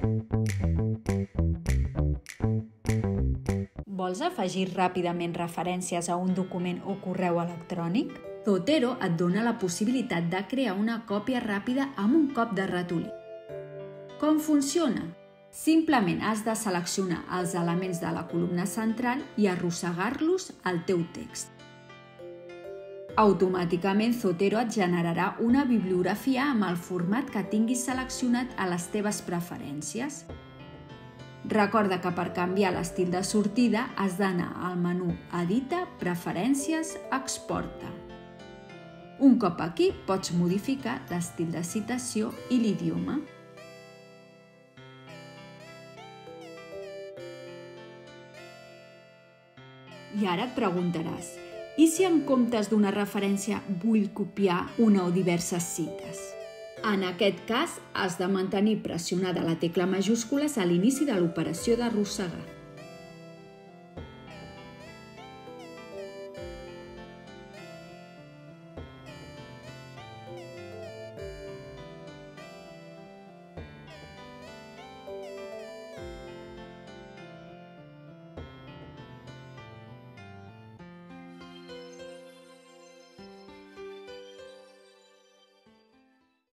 Vols afegir ràpidament referències a un document o correu electrònic? Zotero et dona la possibilitat de crear una còpia ràpida amb un cop de ratolí. Com funciona? Simplement has de seleccionar els elements de la columna central i arrossegar-los al teu text. Automàticament Zotero et generarà una bibliografia amb el format que tinguis seleccionat a les teves preferències. Recorda que per canviar l'estil de sortida has d'anar al menú Edita, Preferències, Exporta. Un cop aquí pots modificar l'estil de citació i l'idioma. I ara et preguntaràs, i si en comptes d'una referència vull copiar una o diverses cites? En aquest cas, has de mantenir pressionada la tecla majúscules a l'inici de l'operació d'arrossegar.